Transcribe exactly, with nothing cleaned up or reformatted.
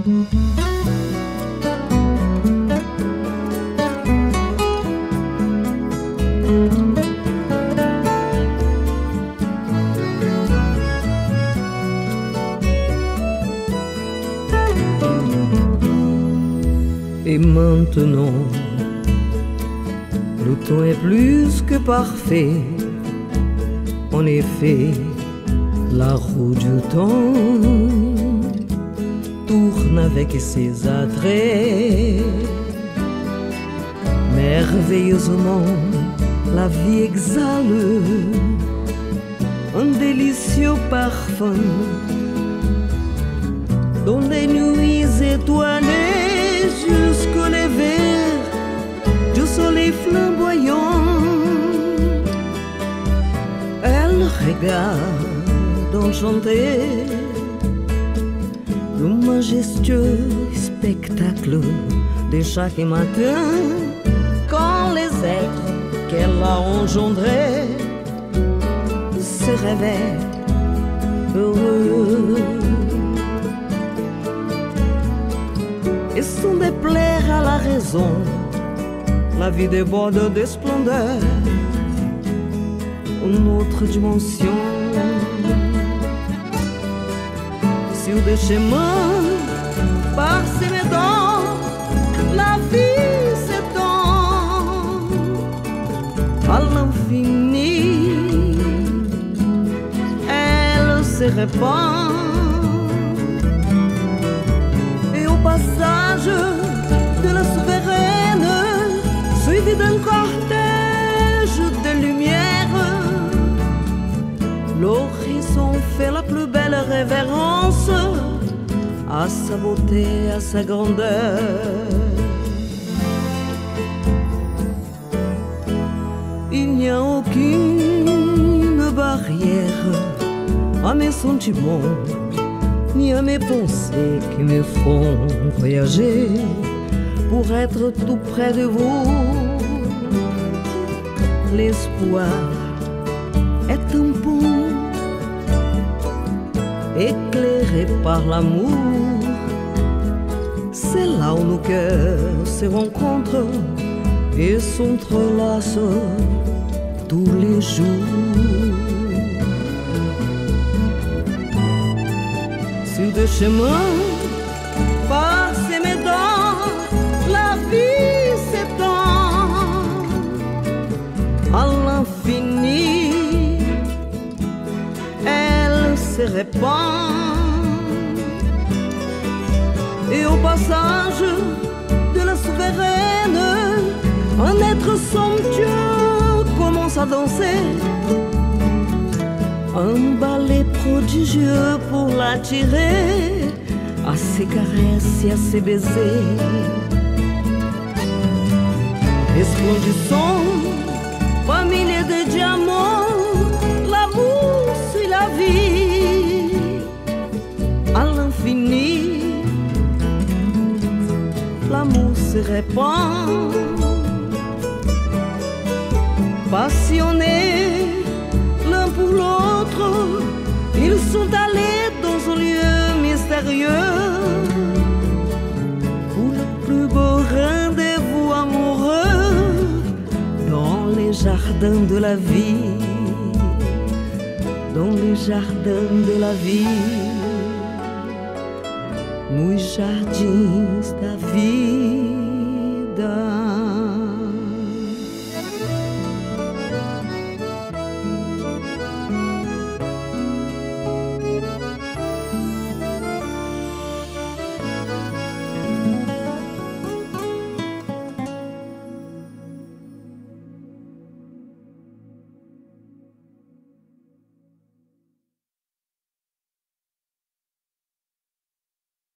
Et maintenant, le temps est plus que parfait. En effet, la roue du temps tourne avec ses attraits. Merveilleusement, la vie exhale un délicieux parfum dans les nuits étoilées jusqu'au lever du soleil flamboyant. Elle regarde enchantée le majestueux spectacle de chaque matin, quand les êtres qu'elle a engendrés se réveillent heureux et sont des plaies à la raison. La vie déborde de splendeur, une autre dimension. Sur des chemins parsemés dans la vie s'étend à l'infini. Elle se répand et au passage de la souveraine, suivi d'un cortège de lumière, l'horizon fait la plus belle révérence à sa beauté, à sa grandeur. Il n'y a aucune barrière à mes sentiments, ni à mes pensées qui me font voyager pour être tout près de vous. L'espoir est un pont éclairé par l'amour. C'est là où nos cœurs se rencontrent et s'entrelacent tous les jours. Sur des chemins parsemés dans la vie s'étend à l'infini. Elle se répand et au passage de la souveraine, un être somptueux commence à danser un ballet prodigieux pour l'attirer à ses caresses et à ses baisers. Resplendissant, familier de diamants, l'amour suit la vie à l'infini. L'amour se répand, passionnés l'un pour l'autre, ils sont allés dans un lieu mystérieux pour le plus beau rendez-vous amoureux dans les jardins de la vie, dans les jardins de la vie, nos jardins da vida.